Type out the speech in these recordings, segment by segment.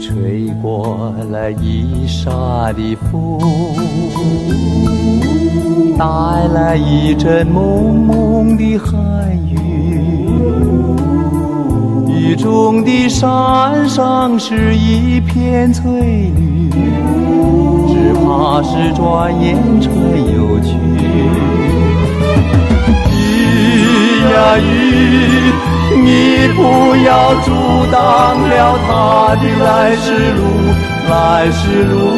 吹过了一沙的风，带来一阵蒙蒙的寒雨。雨中的山上是一片翠绿，只怕是转眼春又去。雨呀雨，你不要阻挡了他的来时路，来时路。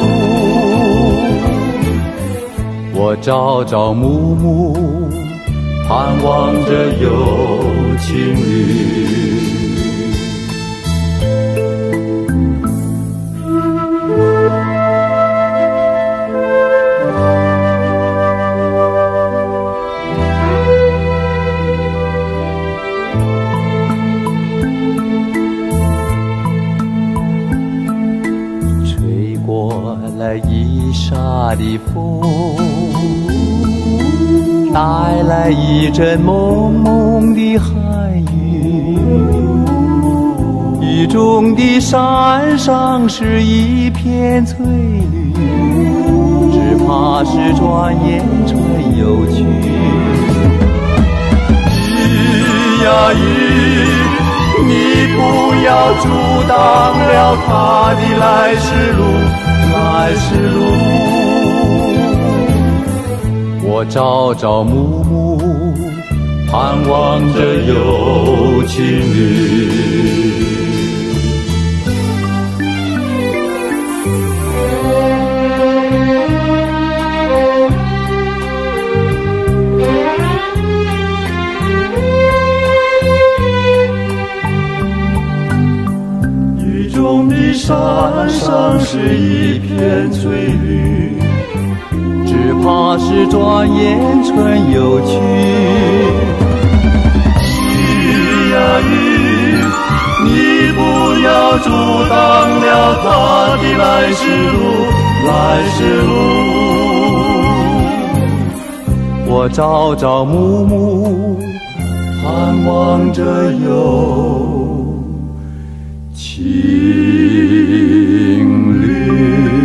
我朝朝暮暮，盼望着有情侣。一沙的风，带来一阵蒙蒙的寒雨。雨中的山上是一片翠绿，只怕是转眼春又去。雨呀雨，你不要阻挡了他的来时路，来时路。我朝朝暮暮，盼望着有情侣。雨中的山上是一片翠绿，只怕是转眼春又去。雨呀雨，你不要阻挡了他的来时路，来时路。我朝朝暮暮，盼望着有情侣。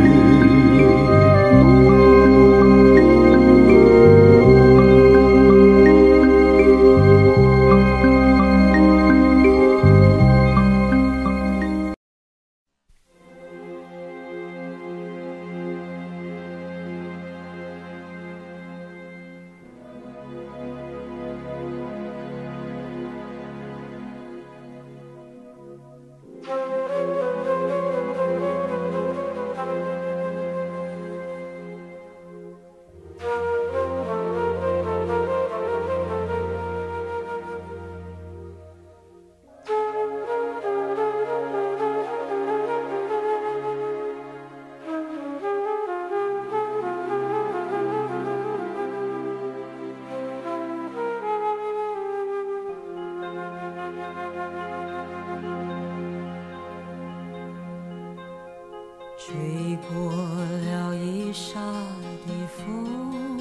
吹过了一沙的风，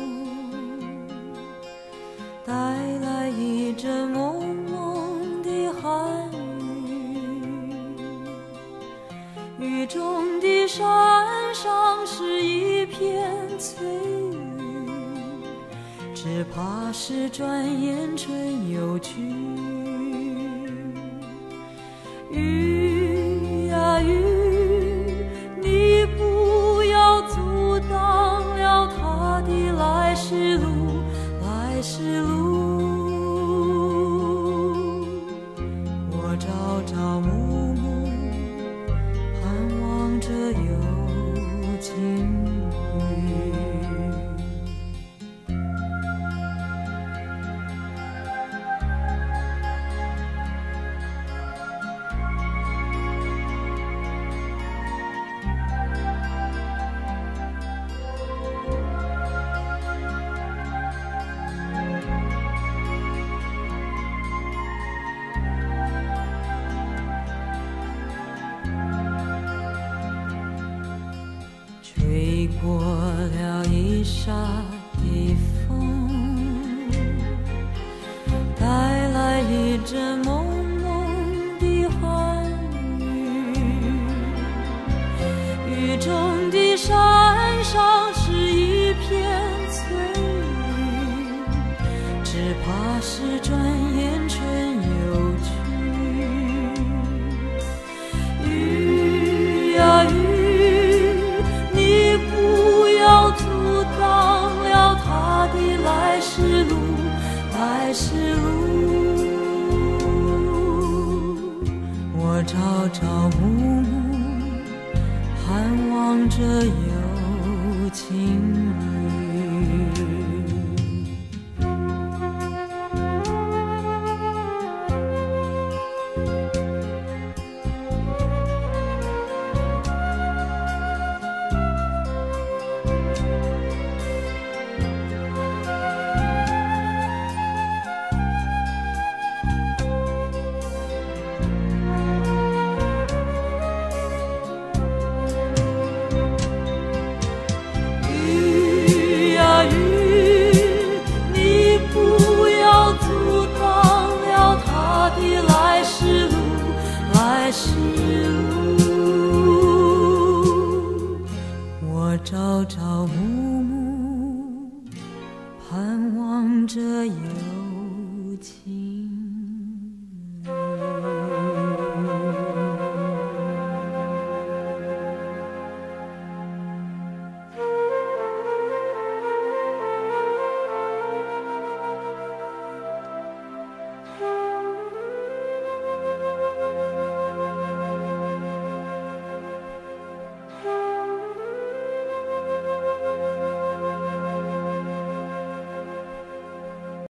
带来一阵蒙蒙的寒雨。雨中的山上是一片翠绿，只怕是转眼春又去。雨呀雨，阻挡了他的来时路，来时路。我朝朝暮暮，盼望着有情侣。吹过了一沙的风，带来一阵蒙蒙的寒雨。 雨中的山上是一片翠绿，只怕是转眼春又去。雨呀雨，你不要阻挡了他的来时路，来时路。我朝朝暮暮盼望着